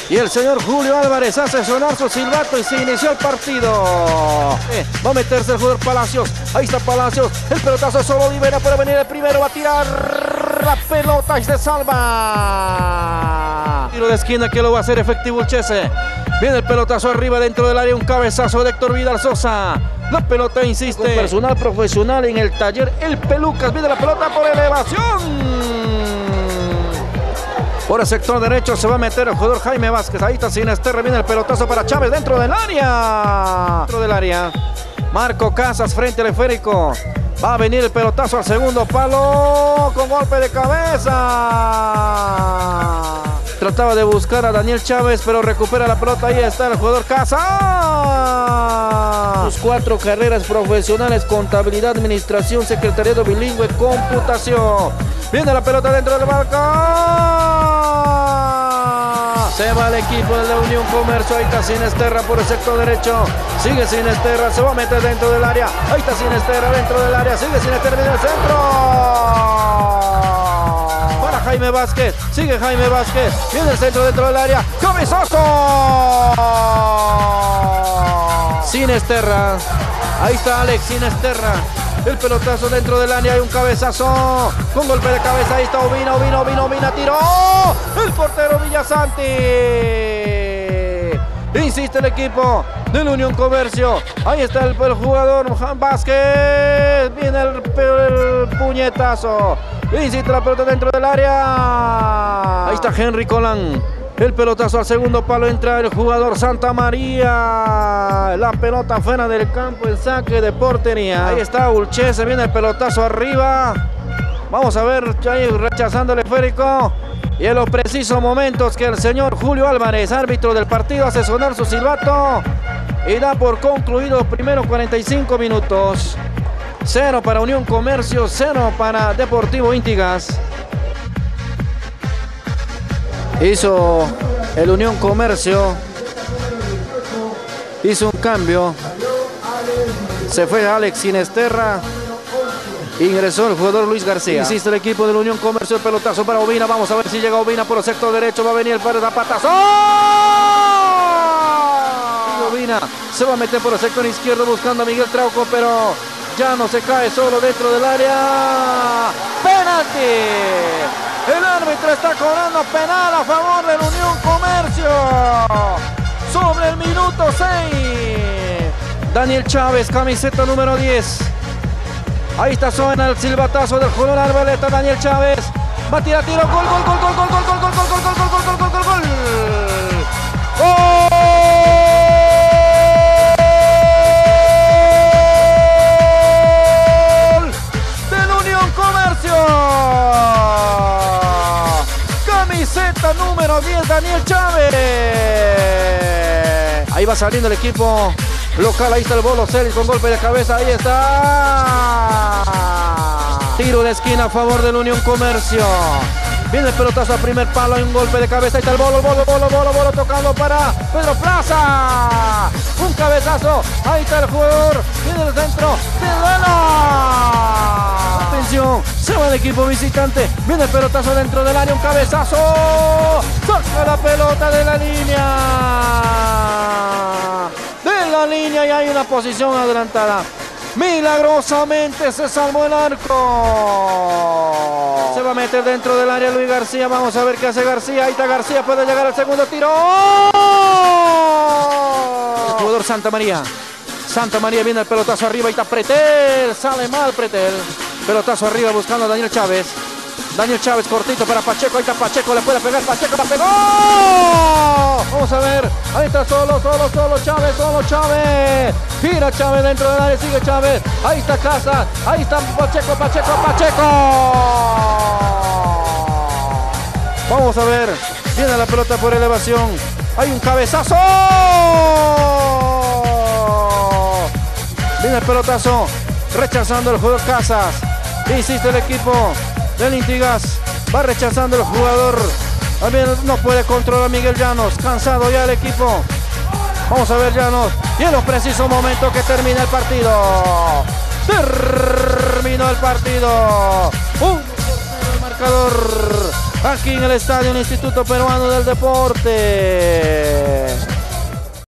Y el señor Julio Álvarez hace sonar su silbato y se inició el partido. Va a meterse el jugador Palacios. Ahí está Palacios. El pelotazo solo libera para venir el primero. Va a tirar la pelota y se salva. Tiro de esquina que lo va a hacer efectivo el Chese. Viene el pelotazo arriba dentro del área. Un cabezazo de Héctor Vidal Sosa. La pelota insiste. Con personal profesional en el taller El Pelucas. Viene la pelota por elevación. Por el sector derecho se va a meter el jugador Jaime Vázquez. Ahí está Sinesterra. Viene el pelotazo para Chávez dentro del área. Dentro del área. Marco Casas frente al esférico. Va a venir el pelotazo al segundo palo. Con golpe de cabeza. Trataba de buscar a Daniel Chávez, pero recupera la pelota. Ahí está el jugador Casas. Sus 4 carreras profesionales: contabilidad, administración, secretariado bilingüe, computación. Viene la pelota dentro del marco. Se va el equipo de la Unión Comercio. Ahí está Sinesterra por el sector derecho. Sigue Sinesterra. Se va a meter dentro del área. Ahí está Sinesterra dentro del área. Sigue Sinesterra en el centro. Para Jaime Vázquez. Sigue Jaime Vázquez. Viene el centro dentro del área. ¡Cabezazo! Sinesterra. Ahí está Alex Sinesterra. El pelotazo dentro del área. Hay un cabezazo. Con golpe de cabeza. Ahí está Ovina. Tiró. El portero Villasanti. Insiste el equipo del Unión Comercio. Ahí está el jugador Vázquez. Viene el puñetazo. Insiste la pelota dentro del área. Ahí está Henry Colán. El pelotazo al segundo palo. Entra el jugador Santa María. La pelota fuera del campo. El saque de portería. Ahí está Ulchese. Viene el pelotazo arriba. Vamos a ver. Ahí rechazando el esférico. Y en los precisos momentos que el señor Julio Álvarez, árbitro del partido, hace sonar su silbato. Y da por concluido los primeros 45 minutos. 0 para Unión Comercio. 0 para Deportivo Intigas. Hizo el Unión Comercio. Hizo un cambio. Se fue Alex Sinesterra. Ingresó el jugador Luis García. Insiste el equipo del Unión Comercio. El pelotazo para Ovina. Vamos a ver si llega Ovina por el sector derecho. Va a venir el par de zapatazo. Ovina se va a meter por el sector izquierdo buscando a Miguel Trauco, pero ya no se cae solo dentro del área. ¡Penalti! El árbitro está cobrando penal a favor del Unión Comercio. Sobre el minuto 6. Daniel Chávez, camiseta número 10. Ahí está, suena el silbatazo del jugador Arboleta. Daniel Chávez va a tirar tiro. Gol. Del Unión Comercio. Camiseta número 10, Daniel Chávez. Ahí va saliendo el equipo local. Ahí está el Bolo Celis con golpe de cabeza. Ahí está. Tiro de esquina a favor del Unión Comercio. Viene el pelotazo al primer palo. Hay un golpe de cabeza. Ahí está el Bolo tocando para Pedro Plaza. Un cabezazo. Ahí está el jugador. Viene el centro. Atención. Se va el equipo visitante. Viene el pelotazo dentro del área. Un cabezazo. Saca la pelota de la línea. Y hay una posición adelantada. Milagrosamente se salvó el arco. Se va a meter dentro del área Luis García. Vamos a ver qué hace García. Ahí está García. Puede llegar al segundo tiro. El jugador Santa María. Viene el pelotazo arriba. Ahí está Pretel. Sale mal Pretel. Pelotazo arriba buscando a Daniel Chávez. Daniel Chávez cortito para Pacheco. Ahí está Pacheco. Le puede pegar. Pacheco la pegó. Vamos a ver. Ahí está solo Chávez. Gira Chávez dentro del área. Sigue Chávez. Ahí está Casas. Ahí está Pacheco. Vamos a ver. Viene la pelota por elevación. Hay un cabezazo. Viene el pelotazo. Rechazando el jugador Casas. Insiste el equipo del Intigas. Va rechazando el jugador. También no puede controlar Miguel Llanos. Cansado ya el equipo. Vamos a ver Llanos. Y en los precisos momentos que termina el partido. Terminó el partido. El marcador. aquí en el estadio del Instituto Peruano del Deporte.